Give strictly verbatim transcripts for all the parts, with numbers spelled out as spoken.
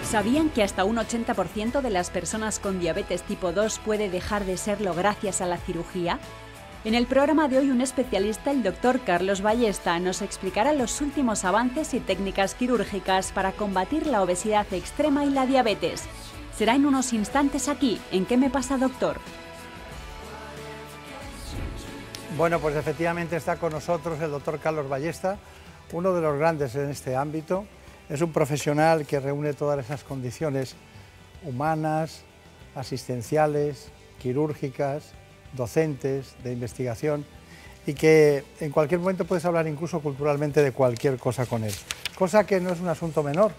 ¿Sabían que hasta un ochenta por ciento de las personas con diabetes tipo dos puede dejar de serlo gracias a la cirugía? En el programa de hoy un especialista, el doctor Carlos Ballesta, nos explicará los últimos avances y técnicas quirúrgicas para combatir la obesidad extrema y la diabetes. Será en unos instantes aquí, en ¿Qué me pasa, doctor? Bueno, pues efectivamente está con nosotros el doctor Carlos Ballesta, uno de los grandes en este ámbito. Es un profesional que reúne todas esas condiciones humanas, asistenciales, quirúrgicas, docentes, de investigación, y que en cualquier momento puedes hablar incluso culturalmente de cualquier cosa con él. Cosa que no es un asunto menor,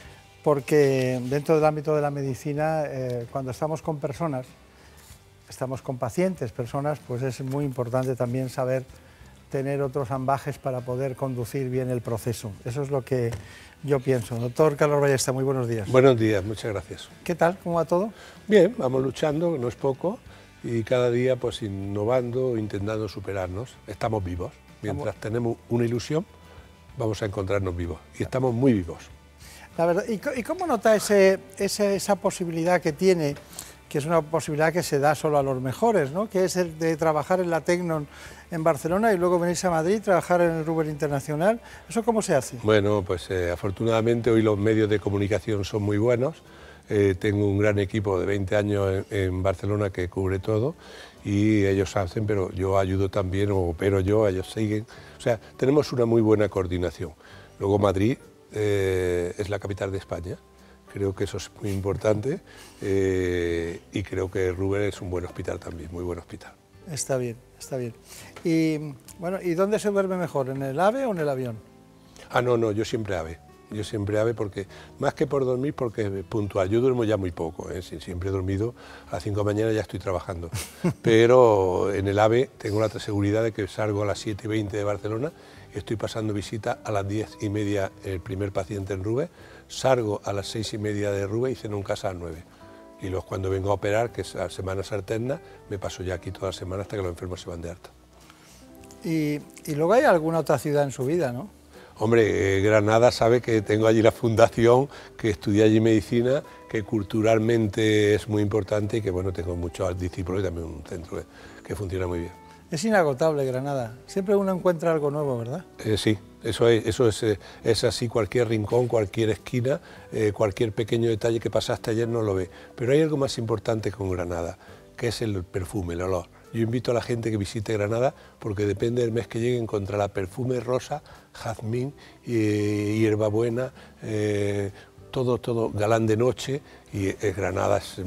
porque dentro del ámbito de la medicina, eh, cuando estamos con personas, estamos con pacientes, personas, pues es muy importante también saber tener otros ambajes para poder conducir bien el proceso. Eso es lo que yo pienso. Doctor Carlos Ballesta, muy buenos días. Buenos días, muchas gracias. ¿Qué tal? ¿Cómo va todo? Bien, vamos luchando, no es poco, y cada día pues innovando, intentando superarnos. Estamos vivos. Mientras estamos... tenemos una ilusión, vamos a encontrarnos vivos, y estamos muy vivos. La verdad, ¿y, y cómo nota ese, ese, esa posibilidad que tiene, que es una posibilidad que se da solo a los mejores, ¿no? Que es el de trabajar en la Tecnon en Barcelona y luego venirse a Madrid, trabajar en el Ruber Internacional? ¿Eso cómo se hace? Bueno, pues eh, afortunadamente hoy los medios de comunicación son muy buenos. Eh, tengo un gran equipo de veinte años en, en Barcelona que cubre todo y ellos hacen, pero yo ayudo también, o opero yo, ellos siguen. O sea, tenemos una muy buena coordinación. Luego Madrid eh, es la capital de España. Creo que eso es muy importante eh, y creo que Ruber es un buen hospital también, muy buen hospital. Está bien, está bien. Y bueno, ¿y dónde se duerme mejor, en el AVE o en el avión? Ah, no, no, yo siempre AVE. Yo siempre AVE porque, más que por dormir, porque es puntual. Yo duermo ya muy poco, ¿eh? Siempre he dormido, a las cinco de la mañana ya estoy trabajando. Pero en el AVE tengo la seguridad de que salgo a las siete y veinte de Barcelona y estoy pasando visita a las diez y media el primer paciente en Ruber, salgo a las seis y media de Ruber y ceno en casa a las nueve. Y luego cuando vengo a operar, que es a semanas alternas, me paso ya aquí toda la semana hasta que los enfermos se van de alta. Y, y luego hay alguna otra ciudad en su vida, ¿no? Hombre, eh, Granada sabe que tengo allí la fundación, que estudié allí medicina, que culturalmente es muy importante y que bueno, tengo muchos discípulos y también un centro que, que funciona muy bien. Es inagotable Granada, siempre uno encuentra algo nuevo, ¿verdad? Eh, sí, eso es, eso es, eh, es así, cualquier rincón, cualquier esquina, eh, cualquier pequeño detalle que pasaste ayer no lo ve. Pero hay algo más importante con Granada, que es el perfume, el olor. Yo invito a la gente que visite Granada porque depende del mes que llegue encontrará perfume rosa, jazmín, eh, hierbabuena, eh, todo, todo galán de noche y eh, Granada es,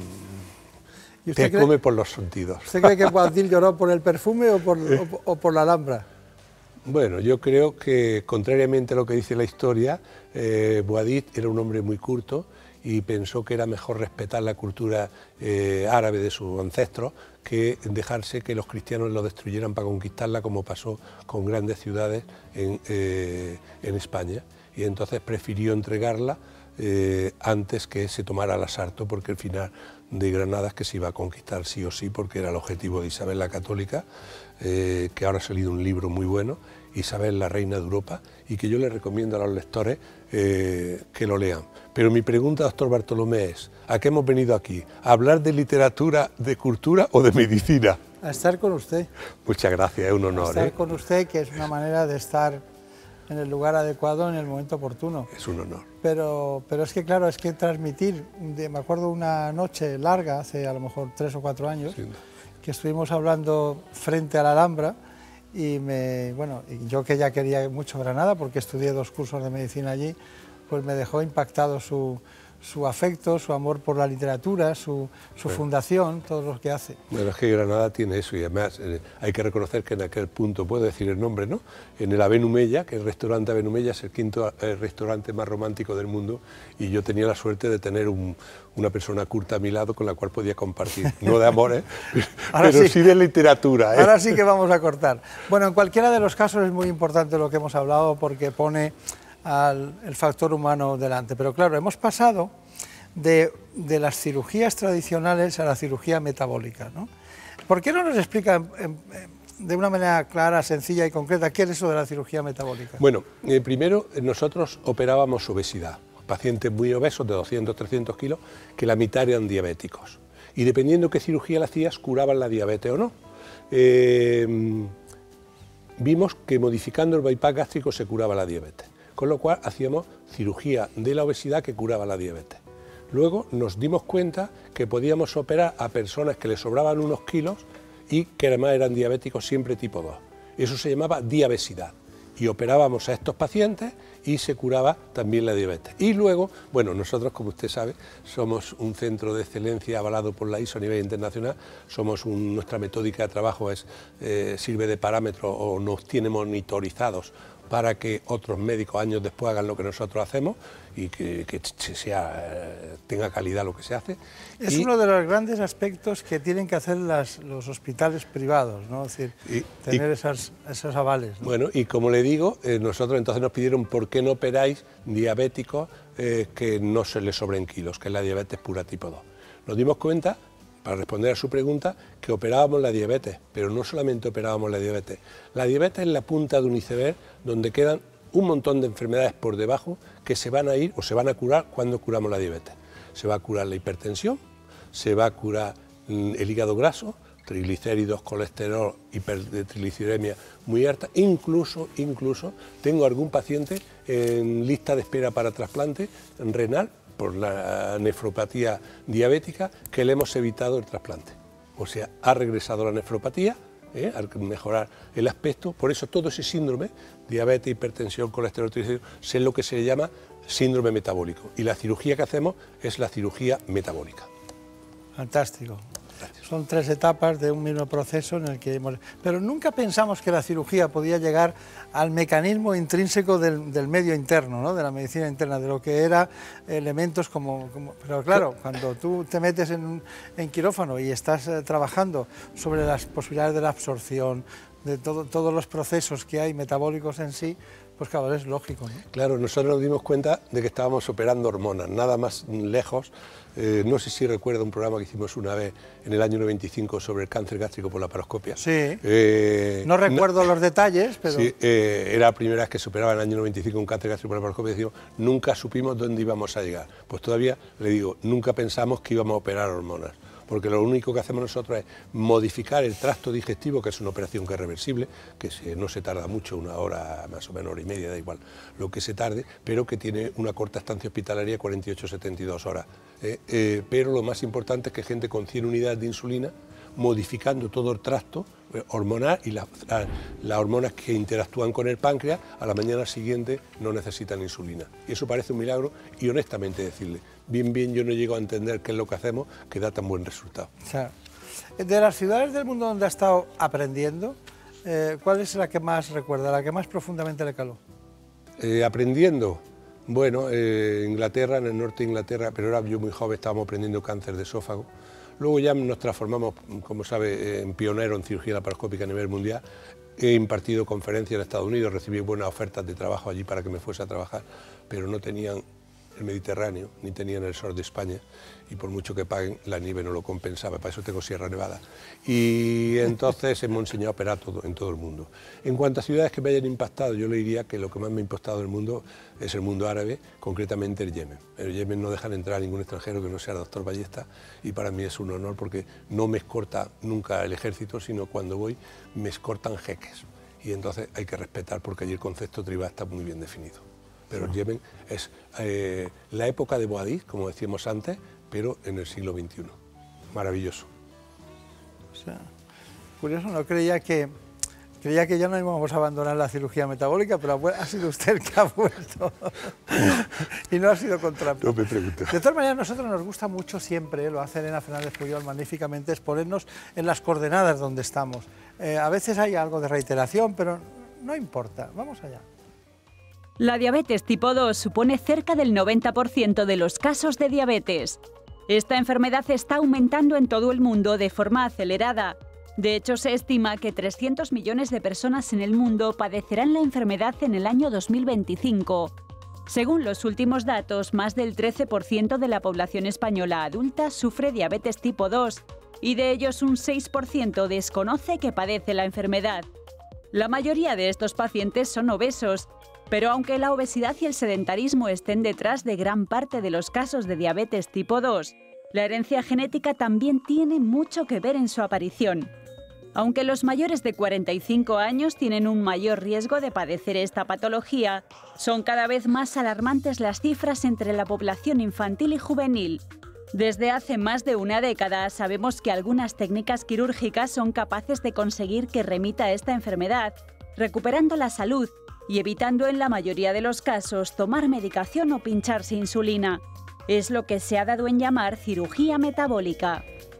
mm, te cree, come por los sentidos. ¿Usted cree que Boabdil lloró por el perfume o por, o, o por la Alhambra? Bueno, yo creo que contrariamente a lo que dice la historia, eh, Boabdil era un hombre muy culto y pensó que era mejor respetar la cultura eh, árabe de sus ancestros que dejarse que los cristianos lo destruyeran para conquistarla, como pasó con grandes ciudades en, eh, en España. Y entonces prefirió entregarla eh, antes que se tomara el asalto, porque el final de Granada es que se iba a conquistar sí o sí, porque era el objetivo de Isabel la Católica, eh, que ahora ha salido un libro muy bueno, Isabel la Reina de Europa, y que yo les recomiendo a los lectores eh, que lo lean. Pero mi pregunta, doctor Bartolomé, es, ¿a qué hemos venido aquí? ¿A hablar de literatura, de cultura o de medicina? A estar con usted. Muchas gracias, es un honor. A estar ¿eh? con usted, que es una manera de estar en el lugar adecuado, en el momento oportuno. Es un honor. Pero, pero es que, claro, es que transmitir, de, me acuerdo una noche larga, hace a lo mejor tres o cuatro años, sí, que estuvimos hablando frente a la Alhambra, y me, bueno, yo que ya quería mucho Granada, porque estudié dos cursos de medicina allí, pues me dejó impactado su, su afecto, su amor por la literatura, su, su bueno. fundación, todo lo que hace. Bueno, es que Granada tiene eso y además eh, hay que reconocer que en aquel punto, puedo decir el nombre, ¿no? En el Avenumella, que el restaurante Avenumella es el quinto eh, restaurante más romántico del mundo y yo tenía la suerte de tener un, una persona culta a mi lado con la cual podía compartir, no de amor, ¿eh? pero sí. sí de literatura. ¿eh? Ahora sí que vamos a cortar. Bueno, en cualquiera de los casos es muy importante lo que hemos hablado porque pone al el factor humano delante. Pero claro, hemos pasado de, de las cirugías tradicionales a la cirugía metabólica, ¿no? ¿Por qué no nos explica en, en, de una manera clara, sencilla y concreta qué es eso de la cirugía metabólica? Bueno, eh, primero nosotros operábamos obesidad, pacientes muy obesos de doscientos, trescientos kilos, que la mitad eran diabéticos. Y dependiendo qué cirugía le hacías, curaban la diabetes o no. Eh, vimos que modificando el bypass gástrico se curaba la diabetes, con lo cual hacíamos cirugía de la obesidad que curaba la diabetes. Luego nos dimos cuenta que podíamos operar a personas que les sobraban unos kilos y que además eran diabéticos siempre tipo dos. Eso se llamaba diabesidad. Y operábamos a estos pacientes y se curaba también la diabetes. Y luego, bueno, nosotros, como usted sabe, somos un centro de excelencia avalado por la I S O a nivel internacional. Somos un, nuestra metódica de trabajo es, eh, sirve de parámetro o nos tiene monitorizados para que otros médicos años después hagan lo que nosotros hacemos y que, que sea, tenga calidad lo que se hace. Es y, uno de los grandes aspectos que tienen que hacer las, los hospitales privados, ¿no? Es decir, y, tener y, esas, esos avales, ¿no? Bueno, y como le digo, eh, nosotros entonces nos pidieron por qué no operáis diabéticos eh, que no se les sobren kilos, que es la diabetes pura tipo dos. Nos dimos cuenta, para responder a su pregunta, que operábamos la diabetes, pero no solamente operábamos la diabetes. La diabetes es la punta de un iceberg donde quedan un montón de enfermedades por debajo que se van a ir o se van a curar cuando curamos la diabetes. Se va a curar la hipertensión, se va a curar el hígado graso, triglicéridos, colesterol, hipertrigliceridemia muy alta, incluso, incluso tengo algún paciente en lista de espera para trasplante renal por la nefropatía diabética que le hemos evitado el trasplante. O sea, ha regresado la nefropatía, ¿eh? Al mejorar el aspecto. Por eso todo ese síndrome, diabetes, hipertensión, colesterol, triglicéridos, es lo que se llama síndrome metabólico. Y la cirugía que hacemos es la cirugía metabólica. Fantástico. Gracias. Son tres etapas de un mismo proceso en el que hemos... Pero nunca pensamos que la cirugía podía llegar al mecanismo intrínseco del, del medio interno, ¿no? De la medicina interna, de lo que era elementos como... como... Pero claro, cuando tú te metes en, en quirófano y estás eh, trabajando sobre las posibilidades de la absorción, de todo, todos los procesos que hay metabólicos en sí, pues claro, es lógico, ¿no? Claro, nosotros nos dimos cuenta de que estábamos operando hormonas, nada más lejos. Eh, no sé si recuerda un programa que hicimos una vez en el año noventa y cinco sobre el cáncer gástrico por laparoscopia. Sí, eh, no recuerdo no, los detalles, pero... Sí, eh, era la primera vez que se operaba en el año noventa y cinco un cáncer gástrico por laparoscopia y decimos, nunca supimos dónde íbamos a llegar. Pues todavía, le digo, nunca pensamos que íbamos a operar hormonas, porque lo único que hacemos nosotros es modificar el tracto digestivo, que es una operación que es reversible, que se, no se tarda mucho, una hora, más o menos hora y media, da igual lo que se tarde, pero que tiene una corta estancia hospitalaria, cuarenta y ocho a setenta y dos horas. Eh, eh, pero lo más importante es que gente con cien unidades de insulina, modificando todo el tracto eh, hormonal y las la, la hormonas que interactúan con el páncreas, a la mañana siguiente no necesitan insulina. Y eso parece un milagro y honestamente decirle, bien, bien, yo no llego a entender qué es lo que hacemos que da tan buen resultado. O sea, de las ciudades del mundo donde ha estado aprendiendo, eh, ¿cuál es la que más recuerda, la que más profundamente le caló? Eh, aprendiendo, bueno, eh, Inglaterra, en el norte de Inglaterra, pero era yo muy joven, estábamos aprendiendo cáncer de esófago. Luego ya nos transformamos, como sabe, en pionero en cirugía laparoscópica a nivel mundial. He impartido conferencias en Estados Unidos, recibí buenas ofertas de trabajo allí para que me fuese a trabajar, pero no tenían el Mediterráneo, ni tenían el sur de España, y por mucho que paguen, la nieve no lo compensaba, para eso tengo Sierra Nevada. Y entonces hemos enseñado a operar todo, en todo el mundo. En cuanto a ciudades que me hayan impactado, yo le diría que lo que más me ha impactado del mundo es el mundo árabe, concretamente el Yemen. En el Yemen no dejan entrar a ningún extranjero que no sea el doctor Ballesta, y para mí es un honor porque no me escorta nunca el ejército, sino cuando voy me escortan jeques. Y entonces hay que respetar porque allí el concepto tribal está muy bien definido. Pero el Yemen es eh, la época de Boadí, como decíamos antes, pero en el siglo veintiuno. Maravilloso. O sea, curioso, no creía que, creía que ya no íbamos a abandonar la cirugía metabólica, pero ha sido usted el que ha vuelto. Y no ha sido contra... No me pregunto. De todas maneras, a nosotros nos gusta mucho siempre, lo hace Elena Fernández Puyol magníficamente, es ponernos en las coordenadas donde estamos. Eh, a veces hay algo de reiteración, pero no importa, vamos allá. La diabetes tipo dos supone cerca del noventa por ciento de los casos de diabetes. Esta enfermedad está aumentando en todo el mundo de forma acelerada. De hecho, se estima que trescientos millones de personas en el mundo padecerán la enfermedad en el año dos mil veinticinco. Según los últimos datos, más del trece por ciento de la población española adulta sufre diabetes tipo dos y de ellos un seis por ciento desconoce que padece la enfermedad. La mayoría de estos pacientes son obesos Pero aunque la obesidad y el sedentarismo estén detrás de gran parte de los casos de diabetes tipo dos, la herencia genética también tiene mucho que ver en su aparición. Aunque los mayores de cuarenta y cinco años tienen un mayor riesgo de padecer esta patología, son cada vez más alarmantes las cifras entre la población infantil y juvenil. Desde hace más de una década sabemos que algunas técnicas quirúrgicas son capaces de conseguir que remita esta enfermedad, recuperando la salud y evitando en la mayoría de los casos tomar medicación o pincharse insulina. Es lo que se ha dado en llamar cirugía metabólica.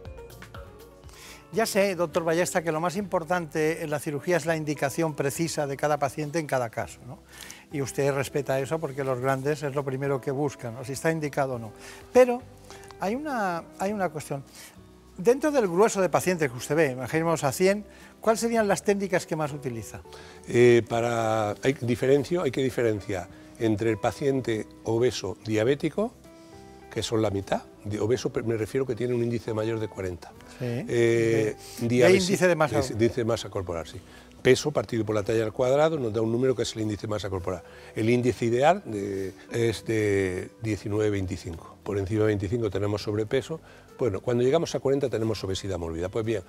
Ya sé, doctor Ballesta, que lo más importante en la cirugía es la indicación precisa de cada paciente en cada caso, ¿no? Y usted respeta eso porque los grandes es lo primero que buscan, ¿no? Si está indicado o no. Pero hay una, hay una cuestión. Dentro del grueso de pacientes que usted ve, imaginemos a cien, ¿cuáles serían las técnicas que más utiliza? Eh, para, hay, diferencio, hay que diferenciar entre el paciente obeso diabético, que son la mitad, de obeso me refiero que tiene un índice mayor de cuarenta. Sí. Eh, de, de índice de masa. Índice de masa corporal, sí. Peso partido por la talla al cuadrado nos da un número que es el índice de masa corporal. El índice ideal de, es de diecinueve veinticinco. Por encima de veinticinco tenemos sobrepeso. Bueno, cuando llegamos a cuarenta tenemos obesidad mórbida. Pues bien,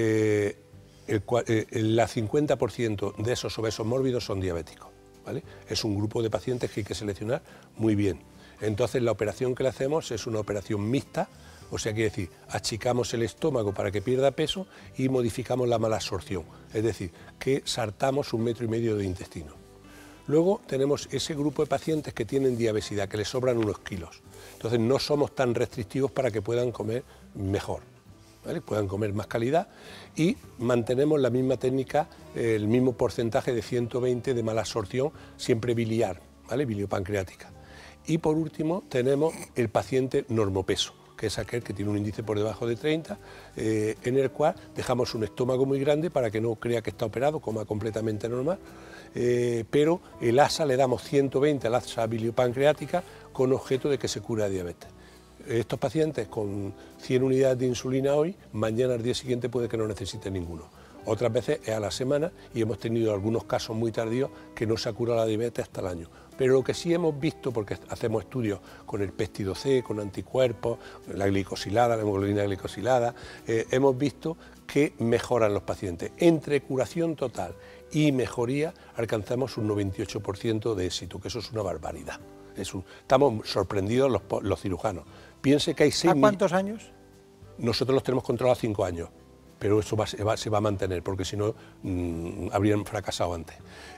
eh, el, el cincuenta por ciento de esos obesos mórbidos son diabéticos, ¿vale? Es un grupo de pacientes que hay que seleccionar muy bien. Entonces la operación que le hacemos es una operación mixta, o sea, quiere decir, achicamos el estómago para que pierda peso y modificamos la malabsorción, es decir, que sartamos un metro y medio de intestino. Luego tenemos ese grupo de pacientes que tienen diabesidad, que les sobran unos kilos. Entonces no somos tan restrictivos para que puedan comer mejor, ¿vale? Puedan comer más calidad y mantenemos la misma técnica, el mismo porcentaje de ciento veinte de malabsorción, siempre biliar, ¿vale? Biliopancreática. Y por último tenemos el paciente normopeso, que es aquel que tiene un índice por debajo de treinta, eh, en el cual dejamos un estómago muy grande para que no crea que está operado, coma completamente normal, eh, pero el asa le damos ciento veinte, al asa biliopancreática, con objeto de que se cura diabetes. Estos pacientes con cien unidades de insulina hoy, mañana al día siguiente puede que no necesiten ninguno. Otras veces es a la semana y hemos tenido algunos casos muy tardíos que no se ha curado la diabetes hasta el año. Pero lo que sí hemos visto, porque hacemos estudios con el péptido C, con anticuerpos, la glicosilada, la hemoglobina glicosilada, eh, hemos visto que mejoran los pacientes. Entre curación total y mejoría alcanzamos un noventa y ocho por ciento de éxito, que eso es una barbaridad. Es un, estamos sorprendidos los, los cirujanos. Piense que hay seis... ¿A cuántos años? Nosotros los tenemos controlados a cinco años. Pero eso va, se, va, se va a mantener, porque si no, mmm, habrían fracasado antes.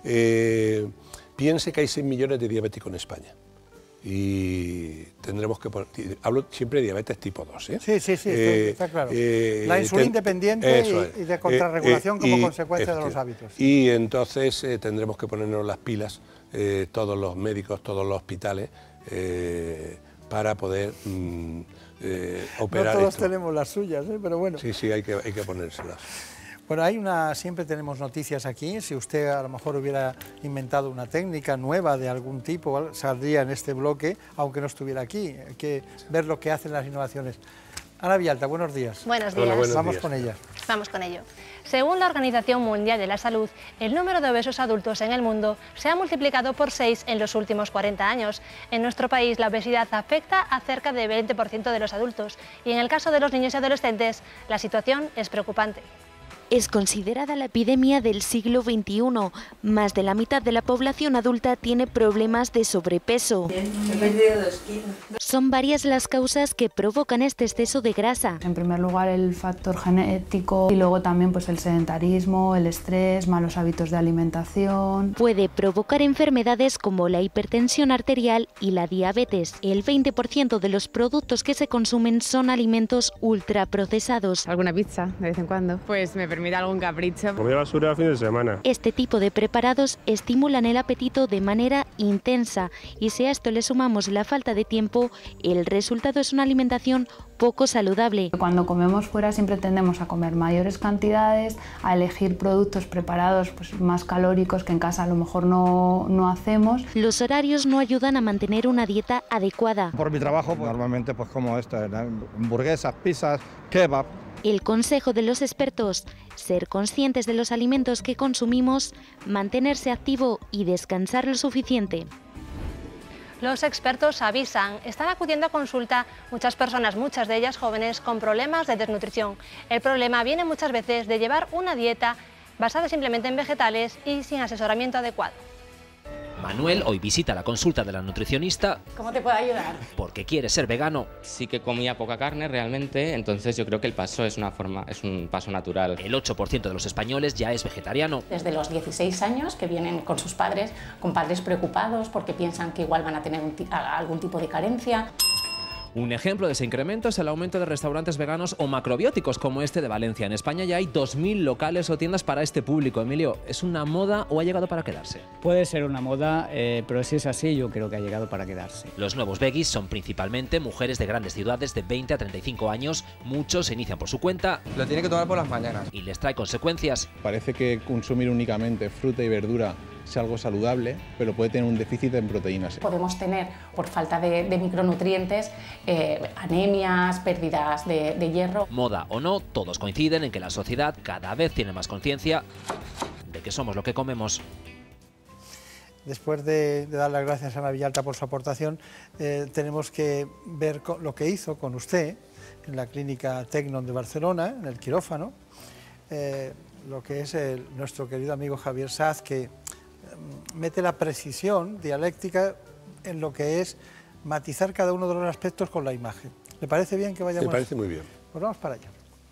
Eh, piense que hay seis millones de diabéticos en España. Y tendremos que poner... Hablo siempre de diabetes tipo dos, ¿eh? Sí, sí, sí, eh, está claro. Eh, la insulina ten, independiente y, y de contrarregulación eh, eh, como y, consecuencia de los hábitos. Y entonces eh, tendremos que ponernos las pilas, eh, todos los médicos, todos los hospitales, eh, para poder... Mmm, Eh, operar no todos esto. tenemos las suyas, ¿eh? Pero bueno. Sí, sí, hay que, hay que ponérselas. Bueno, hay una, siempre tenemos noticias aquí. Si usted a lo mejor hubiera inventado una técnica nueva de algún tipo, saldría en este bloque, aunque no estuviera aquí. Hay que ver lo que hacen las innovaciones. Ana Vialta, buenos días. Buenos días. Hola, buenos Vamos días. con ella. Vamos con ello. Según la Organización Mundial de la Salud, el número de obesos adultos en el mundo se ha multiplicado por seis en los últimos cuarenta años. En nuestro país, la obesidad afecta a cerca del veinte por ciento de los adultos y en el caso de los niños y adolescentes, la situación es preocupante. Es considerada la epidemia del siglo veintiuno. Más de la mitad de la población adulta tiene problemas de sobrepeso. He perdido dos kilos. Son varias las causas que provocan este exceso de grasa. En primer lugar, el factor genético y luego también pues, el sedentarismo, el estrés, malos hábitos de alimentación. Puede provocar enfermedades como la hipertensión arterial y la diabetes. El veinte por ciento de los productos que se consumen son alimentos ultraprocesados. Alguna pizza de vez en cuando. Pues me permite algún capricho. Comida basura a fin de semana. Este tipo de preparados estimulan el apetito de manera intensa y si a esto le sumamos la falta de tiempo, el resultado es una alimentación poco saludable. Cuando comemos fuera siempre tendemos a comer mayores cantidades, a elegir productos preparados pues, más calóricos que en casa a lo mejor no, no hacemos. Los horarios no ayudan a mantener una dieta adecuada. Por mi trabajo, pues, normalmente pues como esto, hamburguesas, pizzas, kebab. El consejo de los expertos: ser conscientes de los alimentos que consumimos, mantenerse activo y descansar lo suficiente. Los expertos avisan, están acudiendo a consulta muchas personas, muchas de ellas jóvenes, con problemas de desnutrición. El problema viene muchas veces de llevar una dieta basada simplemente en vegetales y sin asesoramiento adecuado. Manuel hoy visita la consulta de la nutricionista. ¿Cómo te puedo ayudar? Porque quiere ser vegano. Sí que comía poca carne realmente, entonces yo creo que el paso es una forma, es un paso natural. El ocho por ciento de los españoles ya es vegetariano. Desde los dieciséis años que vienen con sus padres, con padres preocupados porque piensan que igual van a tener un algún tipo de carencia. Un ejemplo de ese incremento es el aumento de restaurantes veganos o macrobióticos como este de Valencia. En España ya hay dos mil locales o tiendas para este público. Emilio, ¿es una moda o ha llegado para quedarse? Puede ser una moda, eh, pero si es así, yo creo que ha llegado para quedarse. Los nuevos veggies son principalmente mujeres de grandes ciudades de veinte a treinta y cinco años. Muchos se inician por su cuenta. Lo tiene que tomar por las mañanas. Y les trae consecuencias. Parece que consumir únicamente fruta y verdura es algo saludable, pero puede tener un déficit en proteínas. Podemos tener, por falta de, de micronutrientes, eh, anemias, pérdidas de, de hierro. Moda o no, todos coinciden en que la sociedad cada vez tiene más conciencia de que somos lo que comemos. Después de, de dar las gracias a Ana Villalta por su aportación, eh, tenemos que ver lo que hizo con usted en la clínica Tecnon de Barcelona, en el quirófano, eh, lo que es el, nuestro querido amigo Javier Saz, que mete la precisión dialéctica en lo que es matizar cada uno de los aspectos con la imagen. ¿Le parece bien que vayamos? Me parece muy bien. Pues vamos para allá.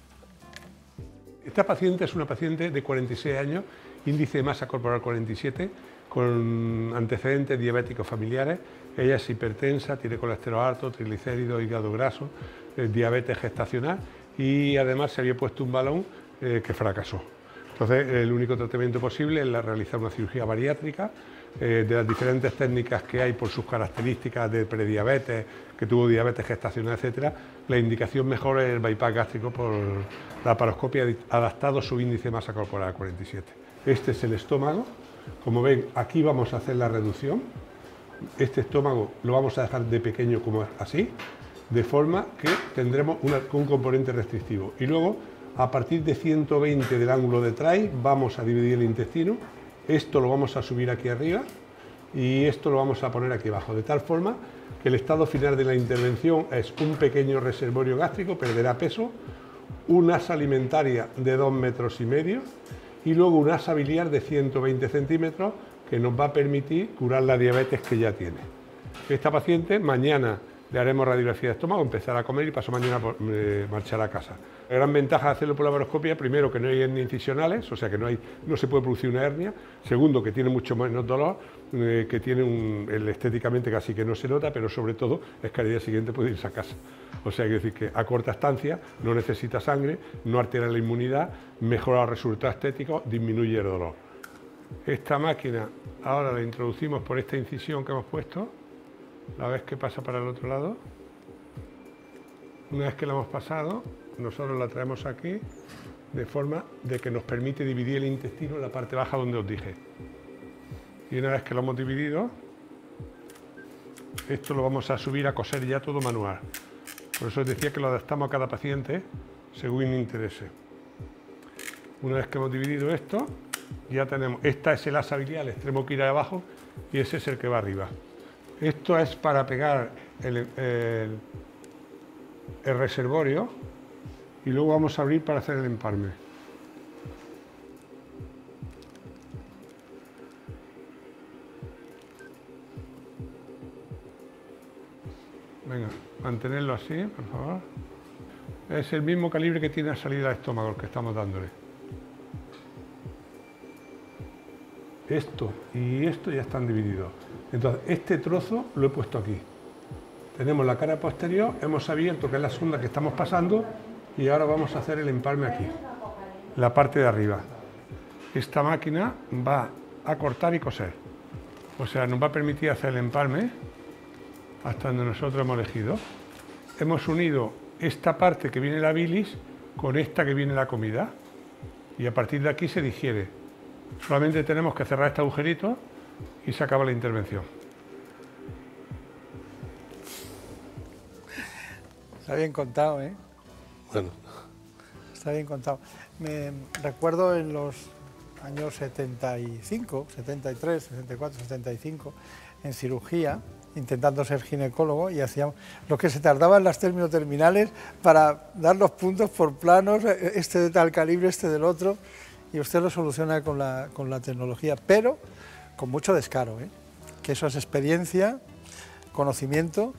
Esta paciente es una paciente de cuarenta y seis años, índice de masa corporal cuarenta y siete, con antecedentes diabéticos familiares. Ella es hipertensa, tiene colesterol alto, triglicéridos, hígado graso, eh, diabetes gestacional y además se había puesto un balón eh, que fracasó. Entonces, el único tratamiento posible es la, realizar una cirugía bariátrica. Eh, de las diferentes técnicas que hay por sus características de prediabetes, que tuvo diabetes gestacional, etcétera, la indicación mejor es el bypass gástrico por la laparoscopia adaptado a su índice de masa corporal cuarenta y siete. Este es el estómago. Como ven, aquí vamos a hacer la reducción. Este estómago lo vamos a dejar de pequeño como así, de forma que tendremos una, un componente restrictivo. Y luego, a partir de ciento veinte del ángulo de Tray, vamos a dividir el intestino. Esto lo vamos a subir aquí arriba y esto lo vamos a poner aquí abajo, de tal forma que el estado final de la intervención es un pequeño reservorio gástrico, perderá peso, un asa alimentaria de dos metros y medio y luego un asa biliar de ciento veinte centímetros que nos va a permitir curar la diabetes que ya tiene. Esta paciente mañana le haremos radiografía de estómago, empezará a comer y pasó mañana por, eh, marchar a casa. La gran ventaja de hacerlo por laparoscopia, primero, que no hay hernias incisionales, o sea que no, hay, no se puede producir una hernia. Segundo, que tiene mucho menos dolor, eh, que tiene un, el, estéticamente casi que no se nota, pero sobre todo es que al día siguiente puede irse a casa. O sea, que decir que a corta estancia no necesita sangre, no altera la inmunidad, mejora los resultados estéticos, disminuye el dolor. Esta máquina ahora la introducimos por esta incisión que hemos puesto. La vez que pasa para el otro lado, una vez que la hemos pasado, nosotros la traemos aquí de forma de que nos permite dividir el intestino en la parte baja donde os dije. Y una vez que lo hemos dividido, esto lo vamos a subir a coser ya todo manual. Por eso os decía que lo adaptamos a cada paciente según interese. Una vez que hemos dividido esto, ya tenemos, esta es el asa biliar, el extremo que irá abajo y ese es el que va arriba. Esto es para pegar el, el, el reservorio y luego vamos a abrir para hacer el empalme. Venga, mantenerlo así, por favor. Es el mismo calibre que tiene la salida al estómago, el que estamos dándole. Esto y esto ya están divididos. Entonces, este trozo lo he puesto aquí. Tenemos la cara posterior, hemos abierto que es la sonda que estamos pasando y ahora vamos a hacer el empalme aquí, la parte de arriba. Esta máquina va a cortar y coser. O sea, nos va a permitir hacer el empalme hasta donde nosotros hemos elegido. Hemos unido esta parte que viene la bilis con esta que viene la comida y a partir de aquí se digiere. Solamente tenemos que cerrar este agujerito y se acaba la intervención. Está bien contado, ¿eh? Bueno, está bien contado. Me recuerdo en los años setenta y cinco, setenta y tres, setenta y cuatro, setenta y cinco, en cirugía, intentando ser ginecólogo, y hacíamos lo que se tardaban las terminoterminales para dar los puntos por planos, este de tal calibre, este del otro, y usted lo soluciona con la, con la tecnología, pero con mucho descaro, ¿eh? Que eso es experiencia, conocimiento,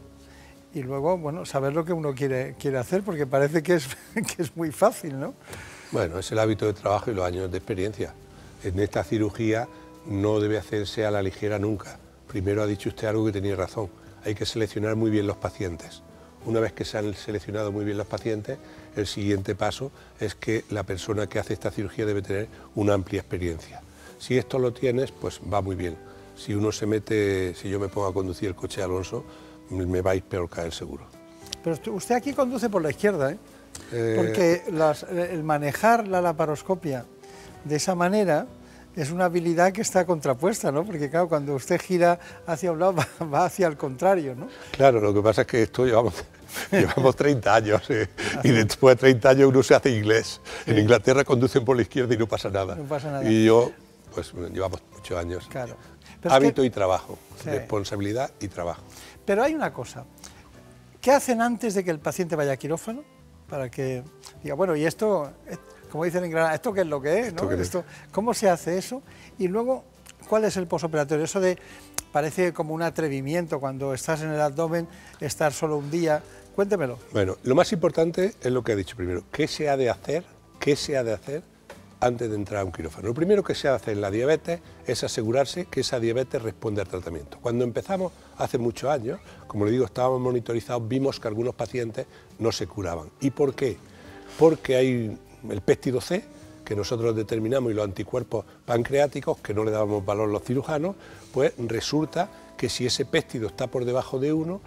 y luego, bueno, saber lo que uno quiere, quiere hacer, porque parece que es, que es muy fácil, ¿no? Bueno, es el hábito de trabajo y los años de experiencia. En esta cirugía no debe hacerse a la ligera nunca. Primero ha dicho usted algo que tenía razón, hay que seleccionar muy bien los pacientes. Una vez que se han seleccionado muy bien los pacientes, el siguiente paso es que la persona que hace esta cirugía debe tener una amplia experiencia. Si esto lo tienes, pues va muy bien. Si uno se mete, si yo me pongo a conducir el coche de Alonso, me va a ir peor caer seguro. Pero usted aquí conduce por la izquierda, ¿eh? Eh... Porque las, el manejar la laparoscopia de esa manera es una habilidad que está contrapuesta, ¿no? Porque claro, cuando usted gira hacia un lado, va, va hacia el contrario, ¿no? Claro, lo que pasa es que esto llevamos, llevamos treinta años, ¿eh? Y después de treinta años uno se hace inglés. Sí. En Inglaterra conducen por la izquierda y no pasa nada. No pasa nada. Y yo, pues llevamos muchos años. Claro. Pero hábito es que... y trabajo, sí. Responsabilidad y trabajo. Pero hay una cosa, ¿qué hacen antes de que el paciente vaya a quirófano? Para que diga, bueno, y esto, como dicen en Granada, ¿esto qué es lo que es? ¿no? Esto, ¿cómo se hace eso? Y luego, ¿cuál es el posoperatorio? Eso de, parece como un atrevimiento cuando estás en el abdomen, estar solo un día. Cuéntemelo. Bueno, lo más importante es lo que ha dicho primero. ¿Qué se ha de hacer? ¿Qué se ha de hacer antes de entrar a un quirófano? Lo primero que se ha de hacer en la diabetes es asegurarse que esa diabetes responde al tratamiento. Cuando empezamos, hace muchos años, como le digo, estábamos monitorizados, vimos que algunos pacientes no se curaban. ¿Y por qué? Porque hay el péptido C, que nosotros determinamos, y los anticuerpos pancreáticos, que no le dábamos valor los cirujanos, pues resulta que si ese péptido está por debajo de uno,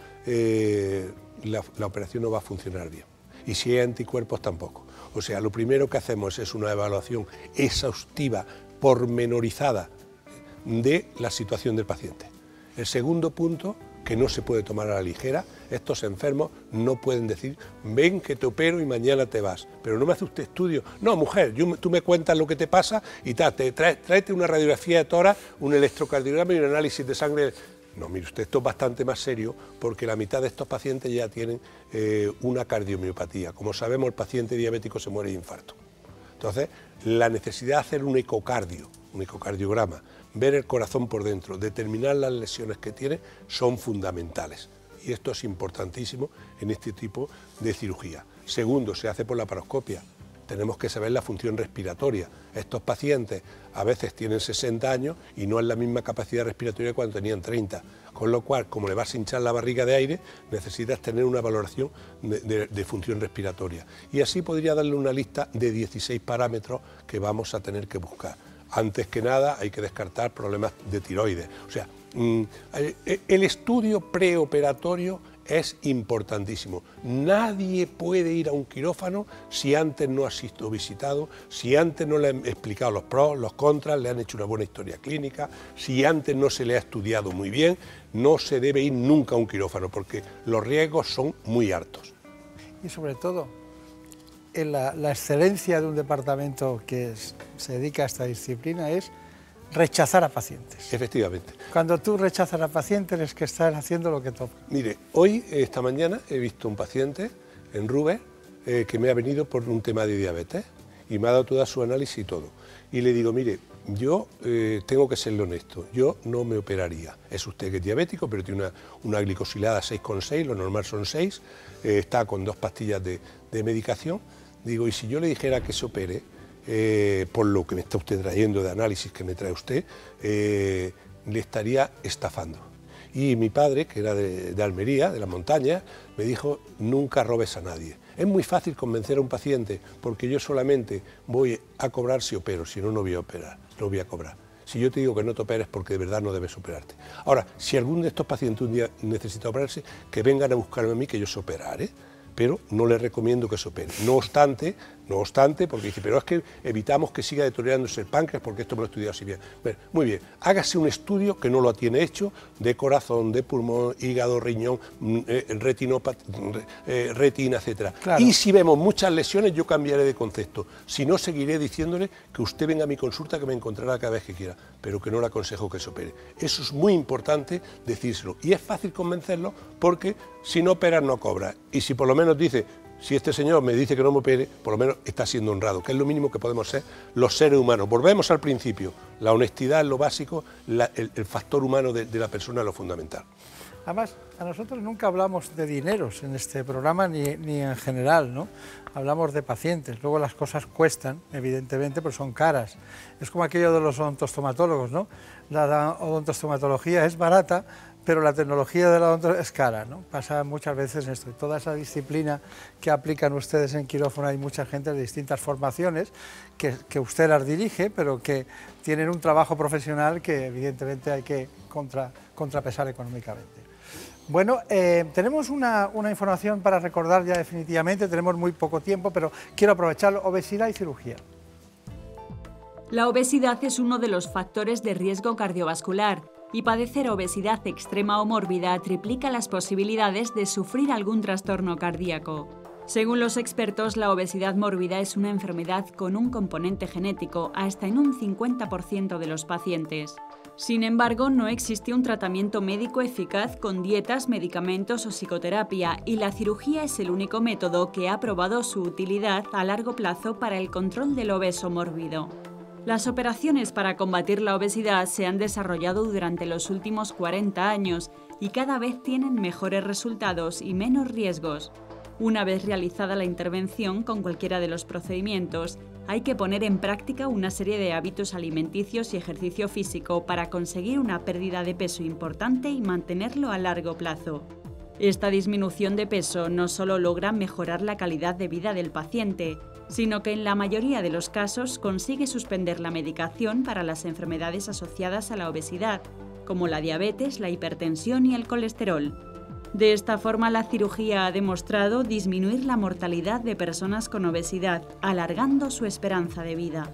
eh, la, la operación no va a funcionar bien. Y si hay anticuerpos, tampoco. O sea, lo primero que hacemos es una evaluación exhaustiva, pormenorizada, de la situación del paciente. El segundo punto, que no se puede tomar a la ligera, estos enfermos no pueden decir, ven que te opero y mañana te vas, pero no me hace usted estudio. No, mujer, yo, tú me cuentas lo que te pasa y tal, te trae, tráete una radiografía de tórax, un electrocardiograma y un análisis de sangre. No, mire usted, esto es bastante más serio porque la mitad de estos pacientes ya tienen eh, una cardiomiopatía. Como sabemos, el paciente diabético se muere de infarto. Entonces, la necesidad de hacer un ecocardio, un ecocardiograma, ver el corazón por dentro, determinar las lesiones que tiene, son fundamentales. Y esto es importantísimo en este tipo de cirugía. Segundo, se hace por la laparoscopia. Tenemos que saber la función respiratoria. Estos pacientes a veces tienen sesenta años y no es la misma capacidad respiratoria cuando tenían treinta. Con lo cual, como le vas a hinchar la barriga de aire, necesitas tener una valoración de, de, de función respiratoria. Y así podría darle una lista de dieciséis parámetros que vamos a tener que buscar. Antes que nada hay que descartar problemas de tiroides. O sea, el estudio preoperatorio es importantísimo. Nadie puede ir a un quirófano si antes no ha sido visitado, si antes no le han explicado los pros, los contras, le han hecho una buena historia clínica, si antes no se le ha estudiado muy bien. No se debe ir nunca a un quirófano porque los riesgos son muy altos. Y sobre todo, en la, la excelencia de un departamento que es, se dedica a esta disciplina es rechazar a pacientes. Efectivamente. Cuando tú rechazas a pacientes es que estás haciendo lo que toca. Mire, hoy, esta mañana, he visto un paciente en Rubén eh, que me ha venido por un tema de diabetes y me ha dado toda su análisis y todo. Y le digo, mire, yo eh, tengo que serle honesto, yo no me operaría. Es usted que es diabético, pero tiene una, una glicosilada seis coma seis, lo normal son seis, eh, está con dos pastillas de, de medicación. Digo, y si yo le dijera que se opere, eh, por lo que me está usted trayendo de análisis que me trae usted, eh, le estaría estafando. Y mi padre, que era de, de Almería, de la montaña, me dijo, nunca robes a nadie. Es muy fácil convencer a un paciente, porque yo solamente voy a cobrar si opero, si no, no voy a operar, no voy a cobrar. Si yo te digo que no te operes, porque de verdad no debes operarte. Ahora, si algún de estos pacientes un día necesita operarse, que vengan a buscarme a mí, que yo se operaré. Pero no les recomiendo que se operen. No obstante, No obstante, porque dice, pero es que evitamos que siga deteriorándose el páncreas porque esto me lo he estudiado así bien. Bueno, muy bien, hágase un estudio que no lo tiene hecho de corazón, de pulmón, hígado, riñón, eh, retinópata, eh, retina, etcétera. Claro. Y si vemos muchas lesiones, yo cambiaré de concepto. Si no, seguiré diciéndole que usted venga a mi consulta, que me encontrará cada vez que quiera, pero que no le aconsejo que se opere. Eso es muy importante decírselo. Y es fácil convencerlo porque si no operas no cobra. Y si por lo menos dice, si este señor me dice que no me opere, por lo menos está siendo honrado, que es lo mínimo que podemos ser los seres humanos. Volvemos al principio, la honestidad es lo básico, la, el, el factor humano de, de la persona es lo fundamental. Además, a nosotros nunca hablamos de dineros en este programa ni, ni en general, ¿no? Hablamos de pacientes, luego las cosas cuestan, evidentemente, pero son caras. Es como aquello de los odontostomatólogos, ¿no? La odontostomatología es barata, pero la tecnología de la odontología es cara, ¿no? Pasa muchas veces esto. Y toda esa disciplina que aplican ustedes en quirófano, hay mucha gente de distintas formaciones que, que usted las dirige, pero que tienen un trabajo profesional que evidentemente hay que contra, contrapesar económicamente. Bueno, eh, tenemos una, una información para recordar ya definitivamente, tenemos muy poco tiempo, pero quiero aprovecharlo, obesidad y cirugía. La obesidad es uno de los factores de riesgo cardiovascular y padecer obesidad extrema o mórbida triplica las posibilidades de sufrir algún trastorno cardíaco. Según los expertos, la obesidad mórbida es una enfermedad con un componente genético hasta en un cincuenta por ciento de los pacientes. Sin embargo, no existe un tratamiento médico eficaz con dietas, medicamentos o psicoterapia, y la cirugía es el único método que ha probado su utilidad a largo plazo para el control del obeso mórbido. Las operaciones para combatir la obesidad se han desarrollado durante los últimos cuarenta años y cada vez tienen mejores resultados y menos riesgos. Una vez realizada la intervención con cualquiera de los procedimientos, hay que poner en práctica una serie de hábitos alimenticios y ejercicio físico para conseguir una pérdida de peso importante y mantenerlo a largo plazo. Esta disminución de peso no solo logra mejorar la calidad de vida del paciente, sino que en la mayoría de los casos consigue suspender la medicación para las enfermedades asociadas a la obesidad, como la diabetes, la hipertensión y el colesterol. De esta forma, la cirugía ha demostrado disminuir la mortalidad de personas con obesidad, alargando su esperanza de vida.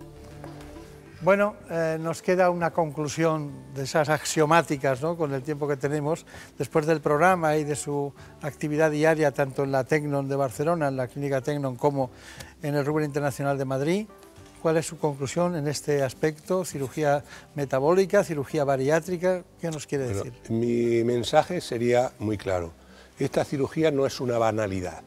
Bueno, eh, nos queda una conclusión de esas axiomáticas, ¿no?, con el tiempo que tenemos, después del programa y de su actividad diaria, tanto en la Tecnon de Barcelona, en la Clínica Tecnon, como en el Ruber Internacional de Madrid. ¿Cuál es su conclusión en este aspecto? Cirugía metabólica, cirugía bariátrica, ¿qué nos quiere decir? Bueno, mi mensaje sería muy claro. Esta cirugía no es una banalidad.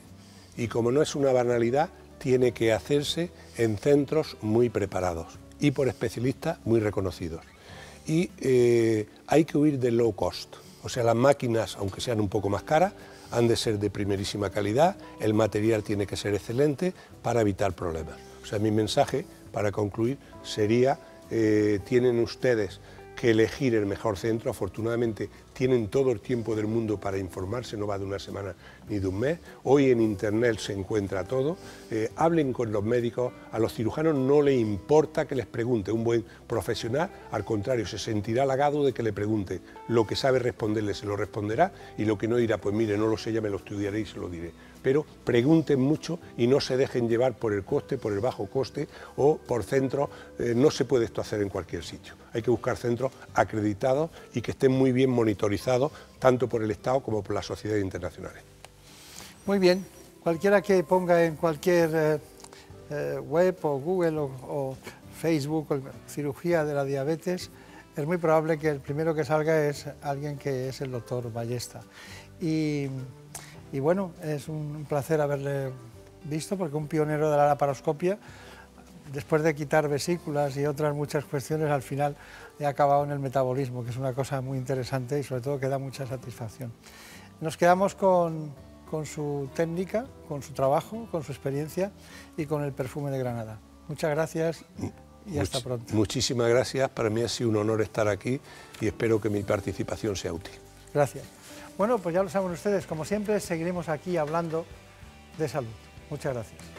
Y como no es una banalidad, tiene que hacerse en centros muy preparados y por especialistas muy reconocidos. Y eh, hay que huir del low cost. O sea, las máquinas, aunque sean un poco más caras, han de ser de primerísima calidad, el material tiene que ser excelente para evitar problemas. O sea, mi mensaje, para concluir, sería, eh, tienen ustedes que elegir el mejor centro. Afortunadamente tienen todo el tiempo del mundo para informarse, no va de una semana ni de un mes. Hoy en internet se encuentra todo. Eh, hablen con los médicos, a los cirujanos no les importa que les pregunte. Un buen profesional, al contrario, se sentirá halagado de que le pregunte. Lo que sabe responderle se lo responderá y lo que no dirá, pues mire, no lo sé, ya me lo estudiaré y se lo diré. Pero pregunten mucho y no se dejen llevar por el coste, por el bajo coste o por centros. Eh, no se puede esto hacer en cualquier sitio. Hay que buscar centros acreditados y que estén muy bien monitorizados, tanto por el Estado como por las sociedades internacionales. Muy bien. Cualquiera que ponga en cualquier eh, eh, web o Google o, o Facebook o cirugía de la diabetes, es muy probable que el primero que salga es alguien que es el doctor Ballesta. Y... Y bueno, es un placer haberle visto, porque un pionero de la laparoscopia, después de quitar vesículas y otras muchas cuestiones, al final ha acabado en el metabolismo, que es una cosa muy interesante y sobre todo que da mucha satisfacción. Nos quedamos con, con su técnica, con su trabajo, con su experiencia y con el perfume de Granada. Muchas gracias y Much, hasta pronto. Muchísimas gracias, para mí ha sido un honor estar aquí y espero que mi participación sea útil. Gracias. Bueno, pues ya lo saben ustedes, como siempre, seguiremos aquí hablando de salud. Muchas gracias.